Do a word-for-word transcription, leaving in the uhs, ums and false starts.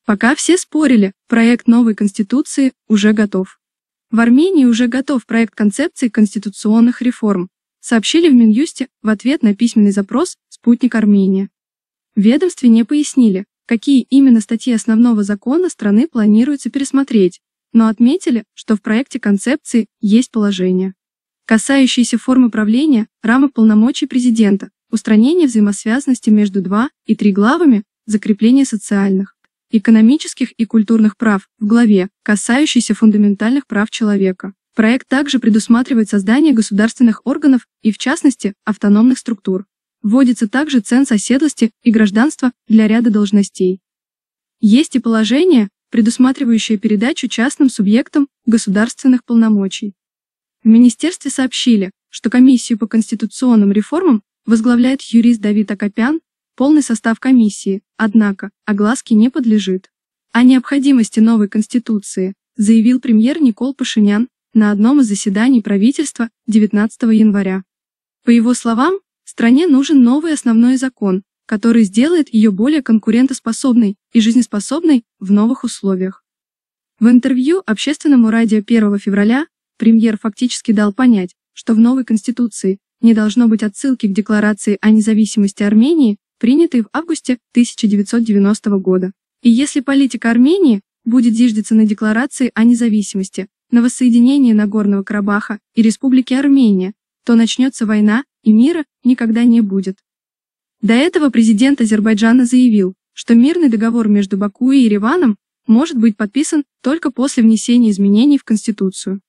Пока все спорили, проект новой конституции уже готов. В Армении уже готов проект концепции конституционных реформ, сообщили в Минюсте в ответ на письменный запрос «Спутник Армения». В ведомстве не пояснили, какие именно статьи основного закона страны планируется пересмотреть, но отметили, что в проекте концепции есть положения, касающиеся формы правления, рамок полномочий президента, устранения взаимосвязанности между два и три главами, закрепления социальных, экономических и культурных прав в главе, касающейся фундаментальных прав человека. Проект также предусматривает создание государственных органов и, в частности, автономных структур. Вводится также ценз оседлости и гражданства для ряда должностей. Есть и положение, предусматривающее передачу частным субъектам государственных полномочий. В министерстве сообщили, что комиссию по конституционным реформам возглавляет юрист Давид Акопян, полный состав комиссии, однако, огласке не подлежит. О необходимости новой конституции заявил премьер Никол Пашинян на одном из заседаний правительства девятнадцатого января. По его словам, стране нужен новый основной закон, который сделает ее более конкурентоспособной и жизнеспособной в новых условиях. В интервью общественному радио первого февраля премьер фактически дал понять, что в новой конституции не должно быть отсылки к Декларации о независимости Армении, принятой в августе тысяча девятьсот девяностого года. И если политика Армении будет зиждиться на Декларации о независимости, на воссоединении Нагорного Карабаха и Республики Армения, то начнется война, и мира никогда не будет. До этого президент Азербайджана заявил, что мирный договор между Баку и Ереваном может быть подписан только после внесения изменений в Конституцию.